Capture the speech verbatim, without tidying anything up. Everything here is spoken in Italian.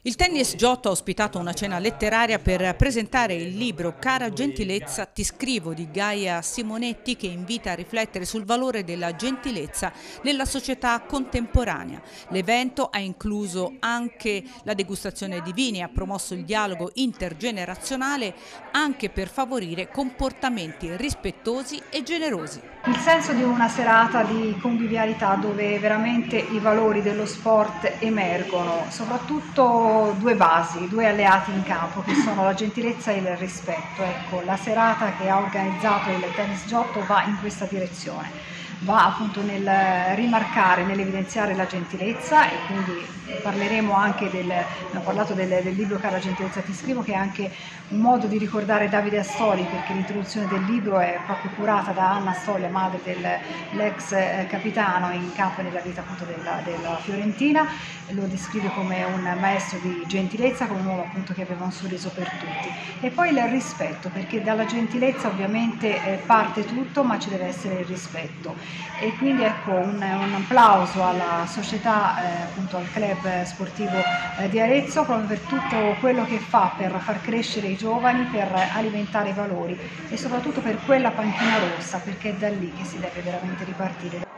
Il Tennis Giotto ha ospitato una cena letteraria per presentare il libro Cara gentilezza, ti scrivo di Gaia Simonetti, che invita a riflettere sul valore della gentilezza nella società contemporanea. L'evento ha incluso anche la degustazione di vini e ha promosso il dialogo intergenerazionale anche per favorire comportamenti rispettosi e generosi. Il senso di una serata di convivialità dove veramente i valori dello sport emergono, soprattutto due basi, due alleati in campo che sono la gentilezza e il rispetto. Ecco, la serata che ha organizzato il Tennis Giotto va in questa direzione. Va appunto nel rimarcare, nell'evidenziare la gentilezza, e quindi parleremo anche del, abbiamo parlato del, del libro Cara gentilezza ti scrivo, che è anche un modo di ricordare Davide Astori, perché l'introduzione del libro è proprio curata da Anna Stolia, madre dell'ex capitano in campo nella vita appunto della, della Fiorentina. Lo descrive come un maestro di gentilezza, come un uomo appunto che aveva un sorriso per tutti. E poi il rispetto, perché dalla gentilezza ovviamente parte tutto, ma ci deve essere il rispetto. E quindi ecco un, un applauso alla società, eh, appunto al club sportivo eh, di Arezzo, proprio per tutto quello che fa per far crescere i giovani, per alimentare i valori e soprattutto per quella panchina rossa, perché è da lì che si deve veramente ripartire.